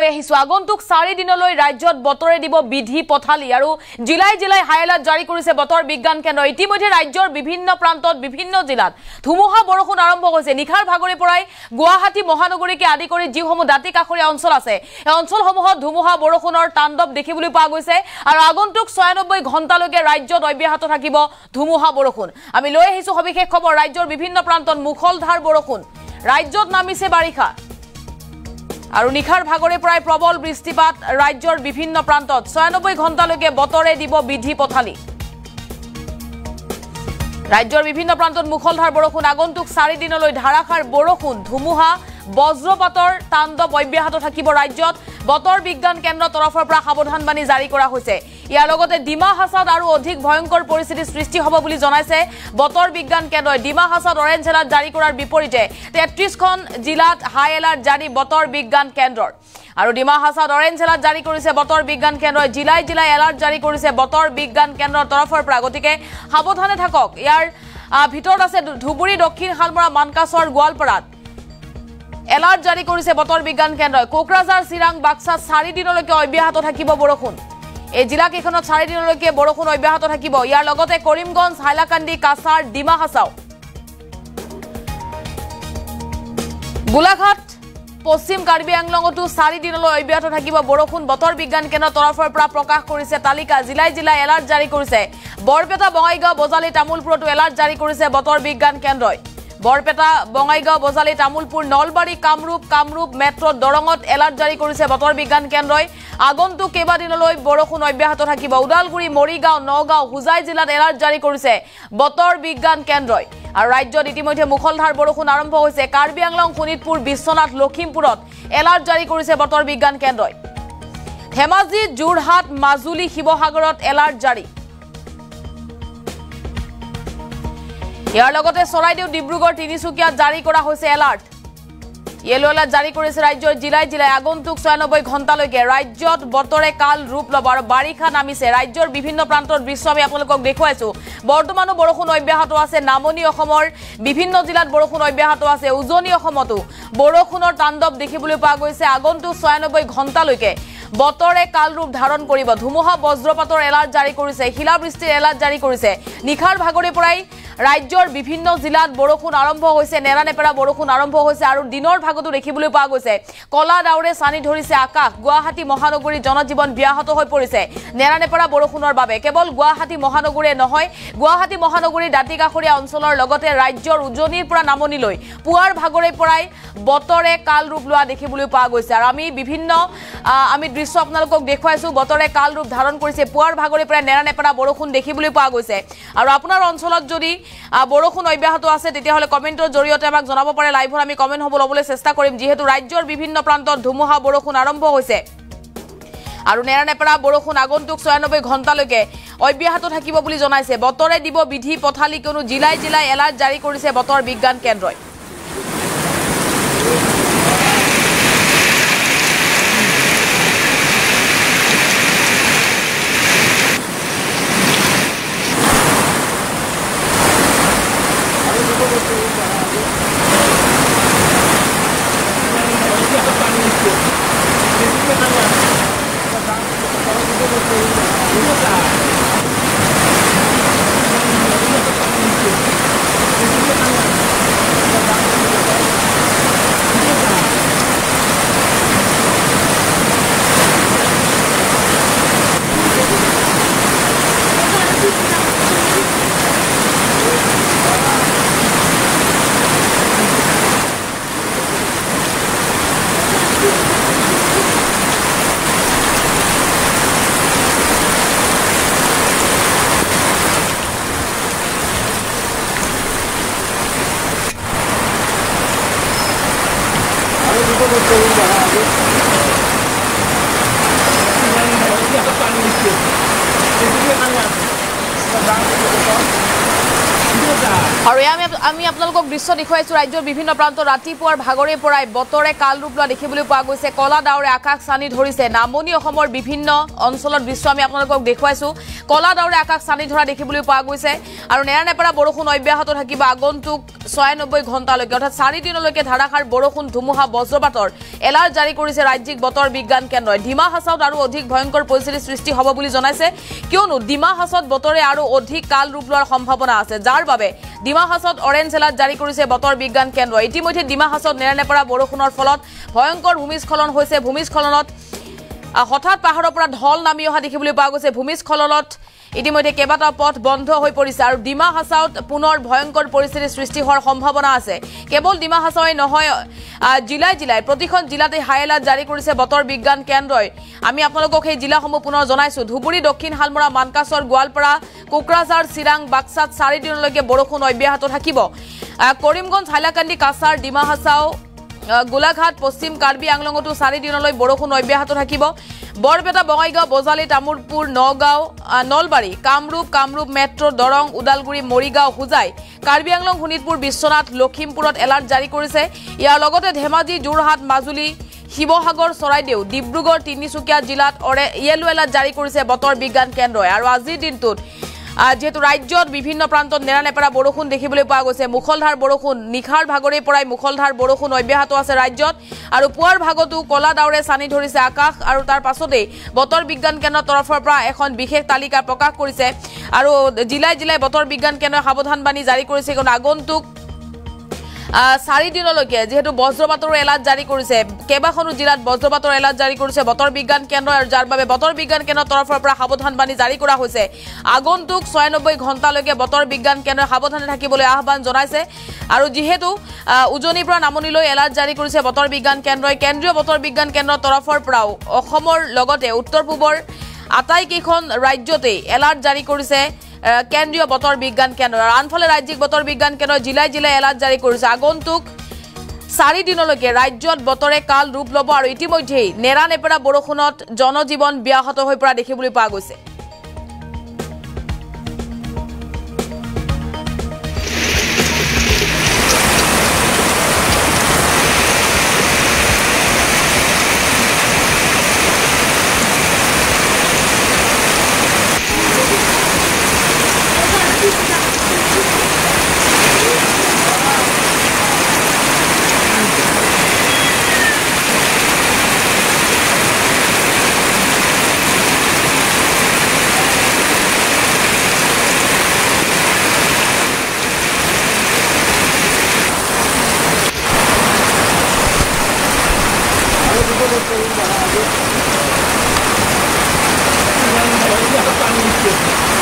আগন্তুক 4 দিনলৈ ৰাজ্যত বতৰে দিব বিধি পথালি আৰু জিলাই জিলাই হাই এলাৰ্ট জাৰি কৰিছে বতৰ বিজ্ঞান কেন্দ্ৰ। ইতিমধ্যে ৰাজ্যৰ বিভিন্ন প্ৰান্তত বিভিন্ন জিলাত ধুমুহা বৰষুণ আৰম্ভ হৈছে। নিখাৰ ভাগৰে পৰাই গুৱাহাটী মহানগৰীকে আদি কৰি যিসমূহ দাঁতি কাষৰীয়া অঞ্চল আছে এই অঞ্চলসমূহত ধুমুহা বৰষুণৰ তাণ্ডৱ দেখিবলৈ পোৱা গৈছে আৰু আগন্তুক 96 ঘণ্টালৈকে ৰাজ্যত অব্যাহত থাকিব ধুমুহা বৰষুণ। আমি লৈ আহিছো সবিশেষ খবৰ। ৰাজ্যৰ বিভিন্ন প্ৰান্তত মুখলধাৰ বৰষুণ, ৰাজ্যত নামিছে বাৰিষা আৰু নিখাৰ ভাগৰে পৰাই প্ৰবল বৃষ্টিপাত ৰাজ্যৰ বিভিন্ন প্ৰান্তত 96 ঘণ্টালৈকে বতৰে দিব বিধি পথালি। ৰাজ্যৰ বিভিন্ন প্ৰান্তত মুখলধাৰ বৰষুণ, আগন্তুক 4 দিনলৈ ধাৰাসাৰ বৰষুণ, ধুমুহা বজ্ৰপাতৰ তাণ্ডৱ অব্যাহত থাকিব ৰাজ্যত। বতৰ বিজ্ঞান কেন্দ্ৰৰ তৰফৰ পৰা সাৱধানবাণী জাৰি কৰা হৈছে। ইয়াৰ লগতে ডিমা হাছাত আৰু অধিক ভয়ংকৰ পৰিস্থিতিৰ সৃষ্টি হ'ব বুলি জনাইছে বতৰ বিজ্ঞান কেন্দ্ৰই। ডিমা হাছাত অৰেঞ্জ এলাৰ্ট জাৰি কৰাৰ বিপৰীতে 33খন জিলাত হাই এলাৰ্ট জাৰি বতৰ বিজ্ঞান কেন্দ্ৰৰ। আৰু ডিমা হাছাত অৰেঞ্জ এলাৰ্ট জাৰি কৰিছে বতৰ বিজ্ঞান কেন্দ্ৰই। জিলাই জিলাই এলাৰ্ট জাৰি কৰিছে বতৰ বিজ্ঞান কেন্দ্ৰৰ তৰফৰ পৰা। গতিকে সাৱধানে থাকক। ইয়াৰ ভিতৰত আছে ধুবুৰী, দক্ষিণ শালমৰা, মানকাছৰ, গোৱালপাৰাত এলাৰ্ট জাৰি কৰিছে বতৰ বিজ্ঞান কেন্দ্ৰই। কোকৰাঝাৰ, চিৰাং, বাক্সা 4 দিনলৈকে অব্যাহত থাকিব বৰষুণ। এই জিলাকেইখনত 4 দিনলৈকে বৰষুণ অব্যাহত থাকিব। ইয়াৰ লগতে কৰিমগঞ্জ, হাইলাকান্দি, কাছাৰ, ডিমা হাছাও, গোলাঘাট, পশ্চিম কাৰ্বি আংলঙতো 4 দিনলৈ অব্যাহত থাকিব বৰষুণ। বতৰ বিজ্ঞান কেন্দ্ৰৰ তৰফৰ পৰা প্ৰকাশ কৰিছে তালিকা। জিলাই জিলাই এলাৰ্ট জাৰি কৰিছে। বৰপেটা, বঙাইগাঁও, বজালি, তামুলপুৰতো এলাৰ্ট জাৰি কৰিছে বতৰ বিজ্ঞান কেন্দ্ৰই। বৰপেটা, বঙাইগাঁও, বজালি, তামুলপুৰ, নলবাৰী, কামৰূপ মেট্ৰ' দৰঙত এলাৰ্ট জাৰি কৰিছে বতৰ বিজ্ঞান কেন্দ্ৰই। আগন্তুক কেইবাদিনলৈ বৰষুণ অব্যাহত থাকিব। ওদালগুৰি, মৰিগাঁও, নগাঁও, হোজাই জিলাত এলাৰ্ট জাৰি কৰিছে বতৰ বিজ্ঞান কেন্দ্ৰই। আৰু ৰাজ্যত ইতিমধ্যে মুখলধাৰ বৰষুণ আৰম্ভ হৈছে। কাৰ্বি আংলং, শোণিতপুৰ, বিশ্বনাথ, লখিমপুৰত এলাৰ্ট জাৰি কৰিছে বতৰ বিজ্ঞান কেন্দ্ৰই। ধেমাজি, যোৰহাট, মাজুলী, শিৱসাগৰত এলাৰ্ট জাৰি। ইয়াৰ লগতে চৰাইদেউ, ডিব্ৰুগড়, তিনিচুকীয়াত জাৰি কৰা হৈছে এলাৰ্ট। ইয়েলো এলাৰ্ট জাৰি কৰিছে ৰাজ্যৰ জিলাই জিলাই। আগন্তুক 96 ঘণ্টালৈকে ৰাজ্যত বতৰে কাল ৰূপ ল'ব আৰু বাৰিষা নামিছে। ৰাজ্যৰ বিভিন্ন প্ৰান্তৰ দৃশ্য আমি আপোনালোকক দেখুৱাইছো। বৰ্তমানো বৰষুণ অব্যাহত আছে। নামনি অসমৰ বিভিন্ন জিলাত বৰষুণ অব্যাহত আছে। উজনি অসমতো বৰষুণৰ তাণ্ডৱ দেখিবলৈ পোৱা গৈছে। আগন্তুক 96 ঘণ্টালৈকে বতৰে কাল ৰূপ ধাৰণ কৰিব। ধুমুহা বজ্ৰপাতৰ এলাৰ্ট জাৰি কৰিছে, শিলাবৃষ্টিৰ এলাৰ্ট জাৰি কৰিছে। নিশাৰ ভাগৰে পৰাই ৰাজ্যৰ বিভিন্ন জিলাত বৰষুণ আৰম্ভ হৈছে। নেৰানেপেৰা বৰষুণ আৰম্ভ হৈছে আৰু দিনৰ ভাগতো দেখিবলৈ পোৱা গৈছে কলা ডাৱৰে ছানি ধৰিছে আকাশ। গুৱাহাটী মহানগৰীৰ জনজীৱন ব্যাহত হৈ পৰিছে নেৰানেপেৰা বৰষুণৰ বাবে। কেৱল গুৱাহাটী মহানগৰীয়ে নহয়, গুৱাহাটী মহানগৰীৰ দাঁতি কাষৰীয়া অঞ্চলৰ লগতে ৰাজ্যৰ উজনিৰ পৰা নামনিলৈ পুৱাৰ ভাগৰে পৰাই বতৰে কাল ৰূপ লোৱা দেখিবলৈ পোৱা গৈছে। আৰু আমি দৃশ্য আপোনালোকক দেখুৱাইছো। বতৰে কাল ৰূপ ধাৰণ কৰিছে। পুৱাৰ ভাগৰে পৰাই নেৰানেপেৰা বৰষুণ দেখিবলৈ পোৱা গৈছে। আৰু আপোনাৰ অঞ্চলত যদি বৰষুণ অব্যাহত আছে তেতিয়াহ'লে কমেণ্টৰ জৰিয়তে আমাক জনাব পাৰে। লাইভত আমি কমেণ্ট হ'ব ল'বলৈ চেষ্টা কৰিম, যিহেতু ৰাজ্যৰ বিভিন্ন প্ৰান্তত ধুমুহা বৰষুণ আৰম্ভ হৈছে আৰু নেৰানেপেৰা বৰষুণ আগন্তুক 96 ঘণ্টালৈকে অব্যাহত থাকিব বুলি জনাইছে। বতৰে দিব বিধি পথালি, কিয়নো জিলাই জিলাই এলাৰ্ট জাৰি কৰিছে বতৰ বিজ্ঞান কেন্দ্ৰই। আমি আপোনালোকক দৃশ্য দেখুৱাইছো ৰাজ্যৰ বিভিন্ন প্ৰান্তৰ ৰাতিপুৱাৰ ভাগৰে পৰাই বতৰে কাল ৰূপ লোৱা দেখিবলৈ পোৱা গৈছে কলা ডাৱৰে আকাশ চানি ধৰিছে নামনি অসমৰ বিভিন্ন অঞ্চলত দৃশ্য আমি আপোনালোকক দেখুৱাইছো কলা ডাৱৰে আকাশ চানি ধৰা দেখিবলৈ পোৱা গৈছে আৰু নেৰানেপেৰা বৰষুণ অব্যাহত থাকিব আগন্তুক 96 ঘণ্টালৈকে অৰ্থাৎ 4 দিনলৈকে ধাৰাসাৰ বৰষুণ ধুমুহা বজ্ৰপাতৰ এলাৰ্ট জাৰি কৰিছে ৰাজ্যিক বতৰ বিজ্ঞান কেন্দ্ৰই ডিমা হাছাওত আৰু অধিক ভয়ংকৰ পৰিস্থিতিৰ সৃষ্টি হ'ব বুলি জনাইছে কিয়নো ডিমা হাছাওত বতৰে আৰু অধিক কাল ৰূপ লোৱাৰ সম্ভাৱনা আছে যাৰ বাবে ডিমা হাছাওত অৰেঞ্জ এলাৰ্ট জাৰি কৰিছে বতৰ বিজ্ঞান কেন্দ্ৰই ইতিমধ্যে ডিমা হাছাওত নেৰানেপেৰা বৰষুণৰ ফলত ভয়ংকৰ ভূমিস্খলন হৈছে ভূমিস্খলনত হঠাৎ পাহাৰৰ পৰা ঢল নামি অহা দেখিবলৈ পোৱা গৈছে ভূমিস্খলনত ইতিমধ্যে কেইবাটা পথ বন্ধ হৈ পৰিছে আৰু ডিমা হাছাওত পুনৰ ভয়ংকৰ পৰিস্থিতিৰ সৃষ্টি হোৱাৰ সম্ভাৱনা আছে কেৱল ডিমা হাছাওই নহয় জিলাই প্ৰতিখন জিলাতে হাই এলাৰ্ট জাৰি কৰিছে বতৰ বিজ্ঞান কেন্দ্ৰই আমি আপোনালোকক এই জিলাসমূহ পুনৰ জনাইছো ধুবুৰী দক্ষিণ হালমৰা মানকাছৰ গোৱালপাৰা কোকৰাঝাৰ চিৰাং বাক্সাত 4 দিনলৈকে বৰষুণ অব্যাহত থাকিব কৰিমগঞ্জ হাইলাকান্দি কাছাৰ ডিমা হাছাও গোলাঘাট পশ্চিম কাৰ্বি আংলঙতো 4 দিনলৈ বৰষুণ অব্যাহত থাকিব বৰপেটা বঙাইগাঁও বজালি তামুলপুৰ নগাঁও নলবাৰী কামৰূপ মেট্ৰ দৰং উদালগুৰি মৰিগাঁও হুজাই কাৰ্বি আংলং শোণিতপুৰ বিশ্বনাথ লখিমপুৰত এলাৰ্ট জাৰি কৰিছে ইয়াৰ লগতে ধেমাজি যোৰহাট মাজুলী শিৱসাগৰ চৰাইদেউ ডিব্ৰুগড় তিনিচুকীয়া জিলাত ইয়েলো এলাৰ্ট জাৰি কৰিছে বতৰ বিজ্ঞান কেন্দ্ৰই আৰু আজিৰ দিনটোত যেহেতু ৰাজ্যত বিভিন্ন প্ৰান্তত নেৰানেপেৰা বৰষুণ দেখিবলৈ পোৱা গৈছে মুখলধাৰ বৰষুণ নিখাৰ ভাগৰে পৰাই মুখলধাৰ বৰষুণ অব্যাহত আছে ৰাজ্যত আৰু পুৱাৰ ভাগতো কলা ডাৱৰে চানি ধৰিছে আকাশ আৰু তাৰ পাছতেই বতৰ বিজ্ঞান কেন্দ্ৰৰ তৰফৰ পৰা এখন বিশেষ তালিকা প্ৰকাশ কৰিছে আৰু জিলাই বতৰ বিজ্ঞান কেন্দ্ৰই সাৱধানবাণী জাৰি কৰিছে কাৰণ আগন্তুক 4 দিনলৈকে যেহেতু বজ্ৰপাতৰ এলাৰ্ট জাৰি কৰিছে কেইবাখনো জিলাত বজ্ৰপাতৰ এলাৰ্ট জাৰি কৰিছে বতৰ বিজ্ঞান কেন্দ্ৰ আৰু যাৰ বাবে বতৰ বিজ্ঞান কেন্দ্ৰৰ তৰফৰ পৰা সাৱধানবাণী জাৰি কৰা হৈছে আগন্তুক 96 ঘণ্টালৈকে বতৰ বিজ্ঞান কেন্দ্ৰই সাৱধানে থাকিবলৈ আহ্বান জনাইছে আৰু যেহেতু উজনিৰ পৰা নামনিলৈ এলাৰ্ট জাৰি কৰিছে বতৰ বিজ্ঞান কেন্দ্ৰই কেন্দ্ৰীয় বতৰ বিজ্ঞান কেন্দ্ৰৰ তৰফৰ পৰাও অসমৰ লগতে উত্তৰ পূবৰ আটাইকেইখন ৰাজ্যতে এলাৰ্ট জাৰি কৰিছে কেন্দ্ৰীয় বতৰ বিজ্ঞান কেন্দ্ৰ আনফালে ৰাজ্যিক বতৰ বিজ্ঞান কেন্দ্ৰ জিলাই এলাৰ্ট জাৰি কৰিছে আগন্তুক 4 দিনলৈকে ৰাজ্যত বতৰে কাল ৰূপ ল'ব আৰু ইতিমধ্যেই নেৰানেপেৰা বৰষুণত জনজীৱন ব্যাহত হৈ পৰা দেখিবলৈ পোৱা গৈছে Panik.